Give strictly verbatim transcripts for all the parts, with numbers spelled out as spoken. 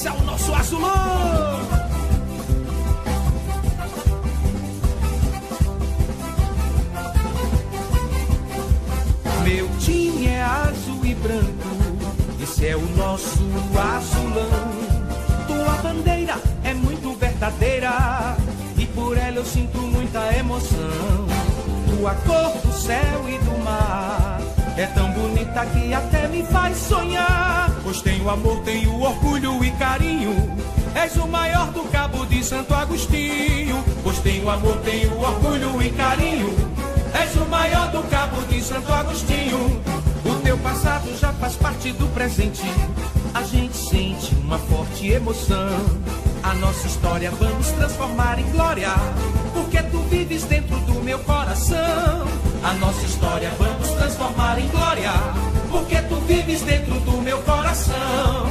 esse é o nosso azulão. Meu time é azul e branco, esse é o nosso azulão. Tua bandeira é muito verdadeira e por ela eu sinto muita emoção. Tua cor do céu e do mar é tão bonita que até me faz sonhar. Pois tenho amor, tenho orgulho e carinho, és o maior do Cabo de Santo Agostinho. Pois tenho amor, tenho orgulho e carinho, és o maior do Cabo de Santo Agostinho. O teu passado já faz parte do presente, a gente sente uma forte emoção. A nossa história vamos transformar em glória, porque tu vives dentro do meu coração. A nossa história vamos transformar em glória, porque tu vives dentro do meu coração.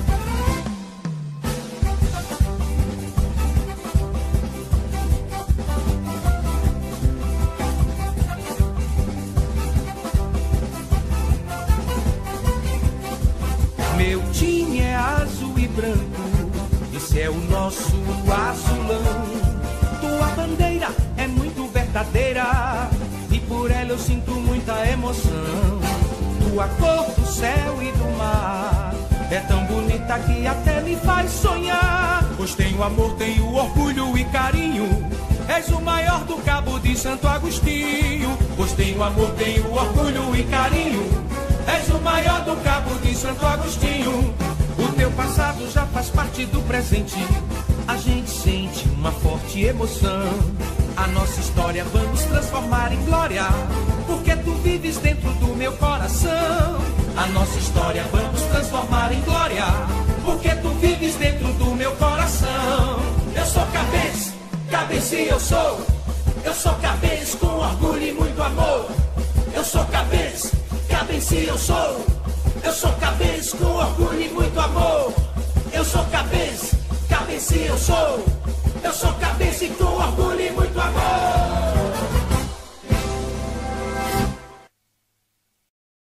Meu time é azul e branco, esse é o nosso azulão. Tua bandeira é muito verdadeira e por ela eu sinto muita emoção. Tua cor do céu e do mar é tão bonita que até me faz sonhar. Pois tenho amor, tenho orgulho e carinho, és o maior do Cabo de Santo Agostinho. Pois tenho amor, tenho orgulho e carinho, és o maior do Cabo de Santo Agostinho. O teu passado já faz parte do presente, a gente sente uma forte emoção. A nossa história vamos transformar em glória, porque tu vives dentro do meu coração. A nossa história vamos transformar em glória, porque tu vives dentro do meu coração. Eu sou Cabense, Cabense eu sou. Eu sou Cabense com orgulho e muito amor. Eu sou Cabense, Cabense eu sou. Eu sou Cabense com orgulho e muito amor. Eu sou Cabense, Cabense eu sou. Eu sou Cabense com